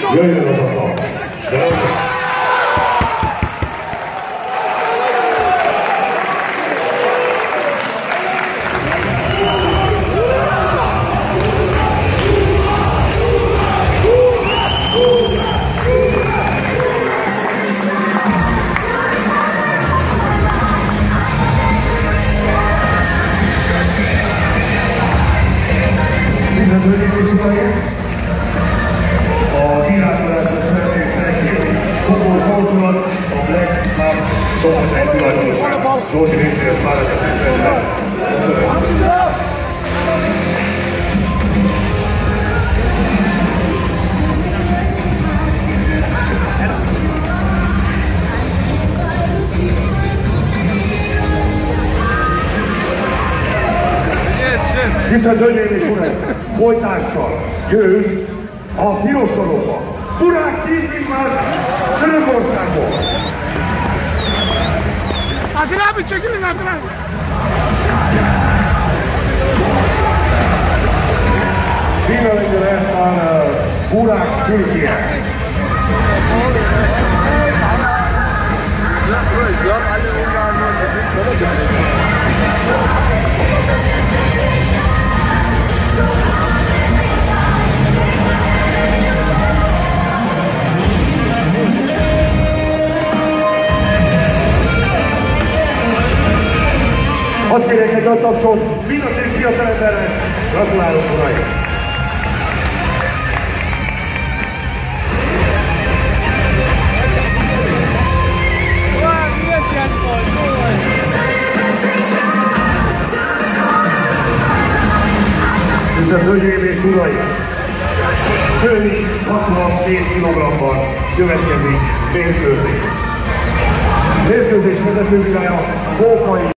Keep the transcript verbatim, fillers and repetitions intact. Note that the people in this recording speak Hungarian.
Jöjjön az a taps! Hölgyeim és uraim, a kirándulásra szeretnék felkérni Kogó Zsoltolat, a Black Map Szombathely tulajdonosát. Zsolti, légy szíves, várjatok fel. Köszönöm. Tisztelt hölgyeim és uraim, folytással győz a piros sorokban. Burák Kismikmás Törökországból! Adil abi çekilin Adil abi. Finalegyre már Burák Türkiye. Hadd kérjek egy nagy tapsot mind a két fiatalembernek. Gratulálok, uraim! Tisztelt hölgyeim és uraim! Női hatvankét kilogramban következik mérkőzés. Mérkőzés vezetőbírája Bókai